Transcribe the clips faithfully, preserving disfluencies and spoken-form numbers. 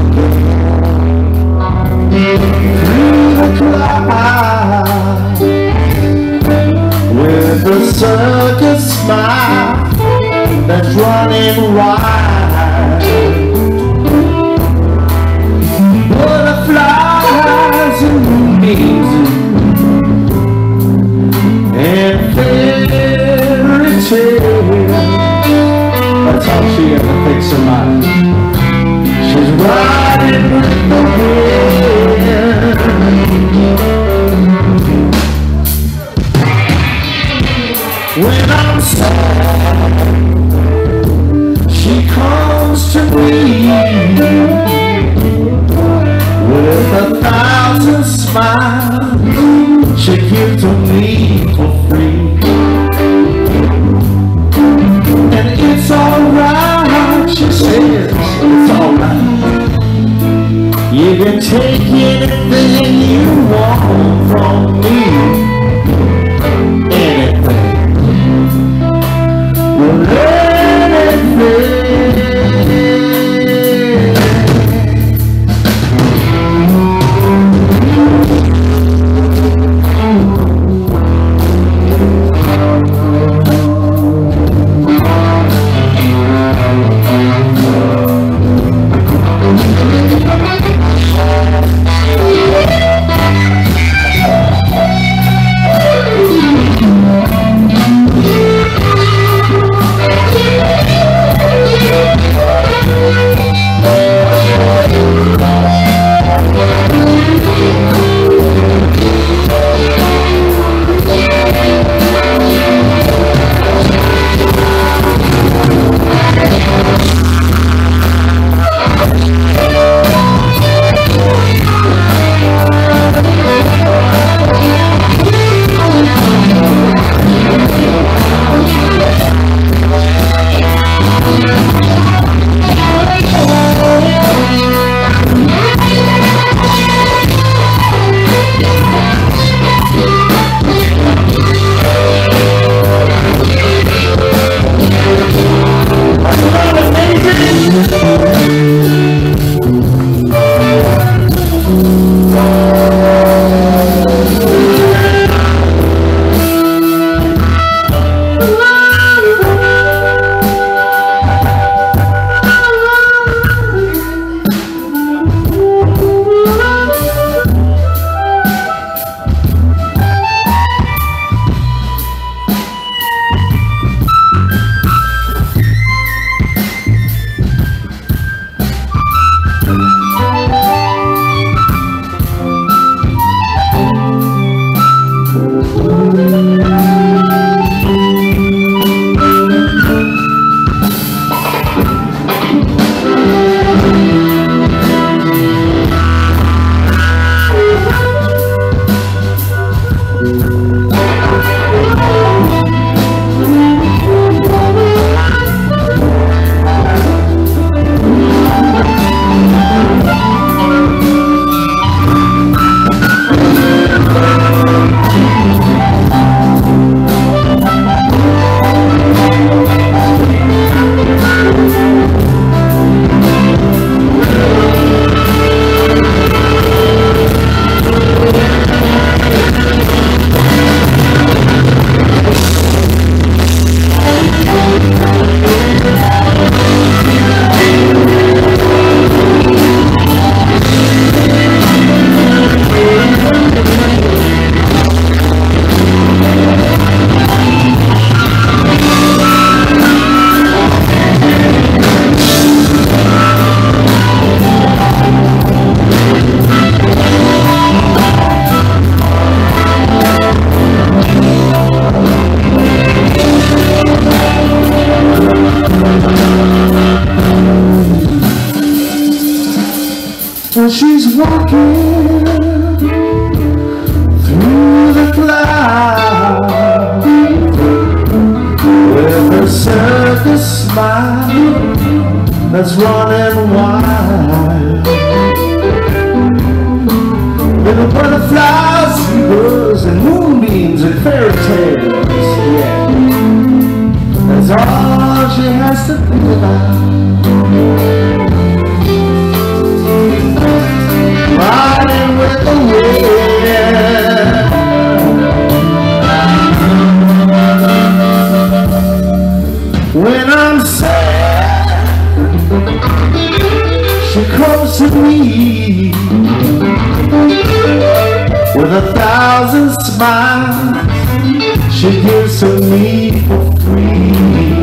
through the clouds with a circus smile that's running wild. Butterflies and moonbeams and fairy tales. That's how she ever thinks of mine. She's riding with the wind. When I'm sad, she comes to me with a thousand smiles she gives to me for free. And it's alright, she says, it's alright. You can take anything you want from me. Anything. Well, anything. So she's walking through the clouds with her circus smile that's running wild. With the butterflies and birds and moonbeams and fairy tales, yeah. That's all she has to think about. close to me with a thousand smiles she gives to me for free.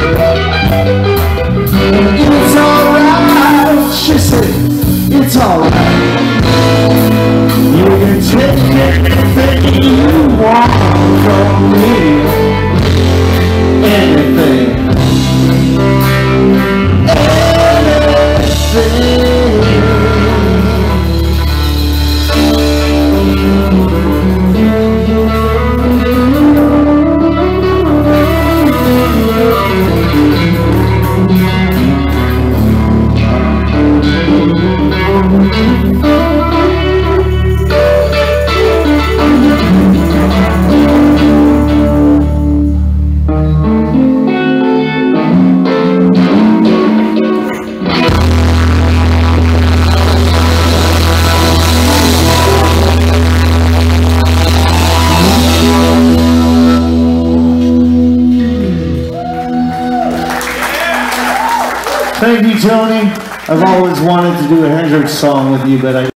It's alright, she said, it's alright. You can take anything you want from me. Anything. Thank you, Tony. I've always wanted to do a Hendrix song with you, but I